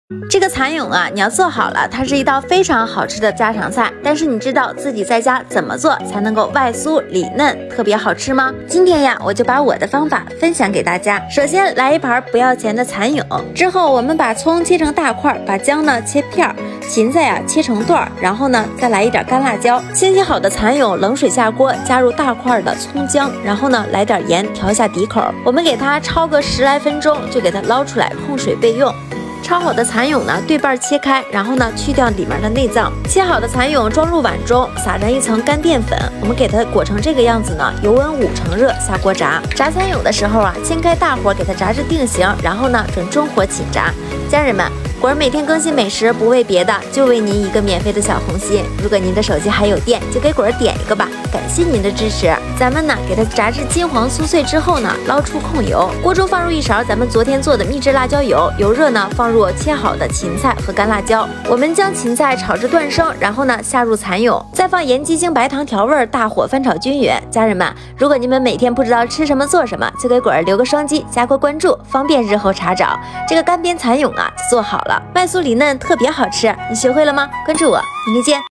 这个蚕蛹啊，你要做好了，它是一道非常好吃的家常菜。但是你知道自己在家怎么做才能够外酥里嫩，特别好吃吗？今天呀，我就把我的方法分享给大家。首先来一盘不要钱的蚕蛹，之后我们把葱切成大块，把姜呢切片，芹菜呀切成段，然后呢再来一点干辣椒。清洗好的蚕蛹冷水下锅，加入大块的葱姜，然后呢来点盐调一下底口。我们给它焯个10来分钟，就给它捞出来控水备用。焯好的蚕蛹呢，对半切开，然后呢去掉里面的内脏。切好的蚕蛹装入碗中，撒上一层干淀粉。我们给它裹成这个样子呢，油温5成热下锅炸。炸蚕蛹的时候啊，先开大火给它炸至定型，然后呢转中火起炸。家人们，果儿每天更新美食，不为别的，就为您一个免费的小红心。如果您的手机还有电，就给果儿点一个吧，感谢您的支持。咱们呢给它炸至金黄酥脆之后呢，捞出控油，锅中放入一勺咱们昨天做的秘制辣椒油，油热呢放入切好的芹菜和干辣椒。我们将芹菜炒至断生，然后呢下入蚕蛹，再放盐、鸡精、白糖调味，大火翻炒均匀。家人们，如果你们每天不知道吃什么做什么，就给果儿留个双击，加个关注，方便日后查找。这个干煸蚕蛹啊就做好了，外酥里嫩，特别好吃。你学会了吗？关注我，明天见。